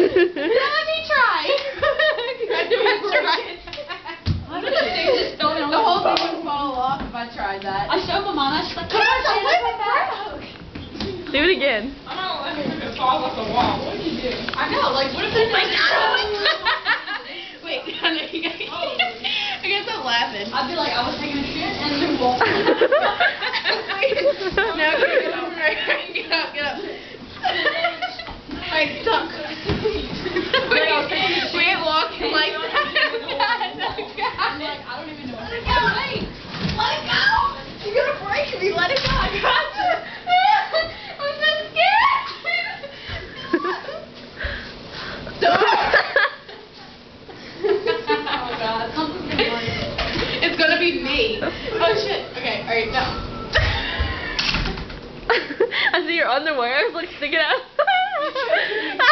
Let me try. The whole thing would fall off if I tried that. I showed my mom. She's like, come on, Do it again. I don't know if it falls off the wall. What do you do? I know, like, what if it's like, wait, I know you guys. I guess I'm laughing. I'd be like, I was taking a shit and then walk. No, get up. Get up, get up. Alright, stop. We ain't walking like that. I'm like, I don't even know. Let it go, wait. Let it go. You're gonna break me. Let it go. I got you. I'm so scared. Stop. Oh god, something's gonna work. It's gonna be me. Oh shit. Okay, alright, no. I see your underwear, like, sticking out.